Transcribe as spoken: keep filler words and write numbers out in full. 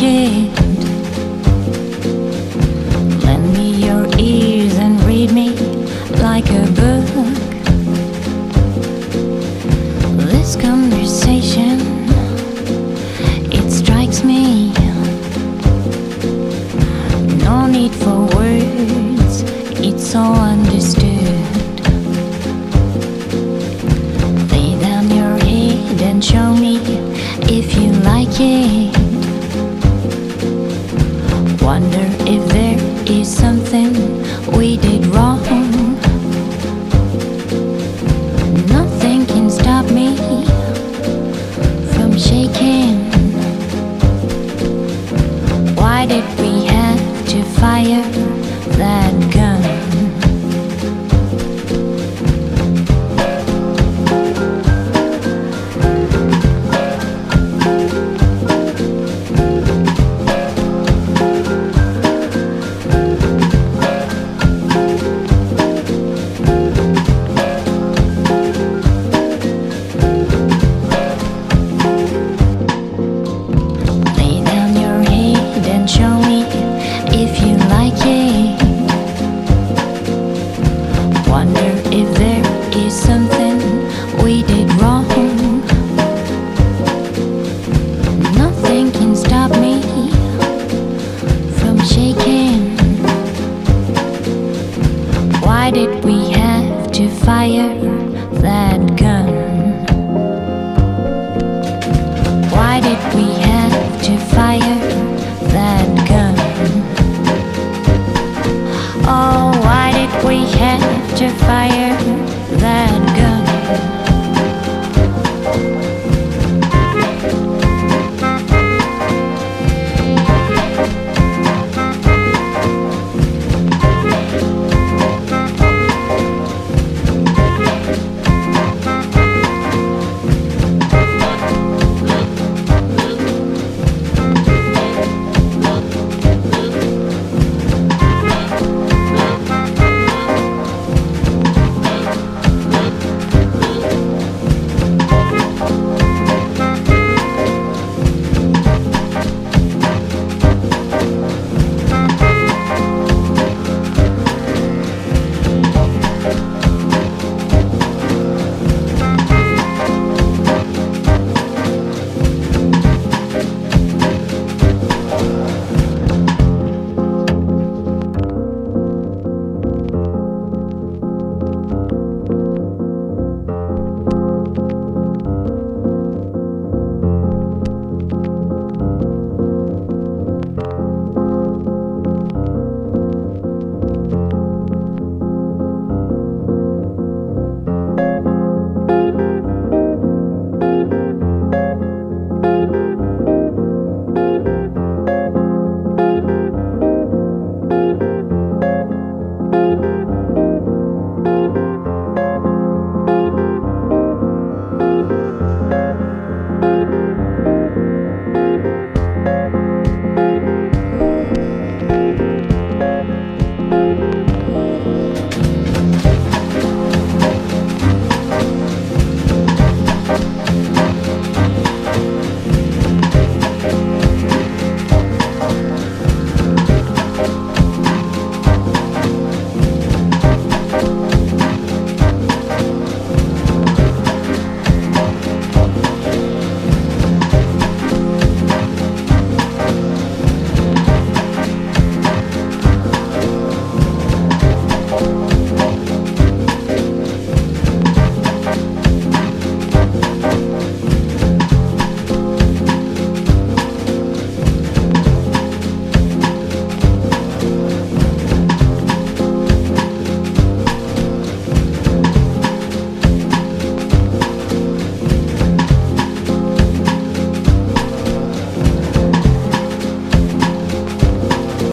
it. Lend me your ears and read me like a book. This conversation, it strikes me. No need for words, it's all understood. Lay down your head and show me if you like it. Wonder if there is something we did wrong. Nothing can stop me from shaking. Why did we have to fire that gun? Show me if you like it. Wonder if there is something we did wrong. Nothing can stop me from shaking. Why did we have to fire that gun? Why did we have to fire that gun? Oh, why did we have to fire that gun?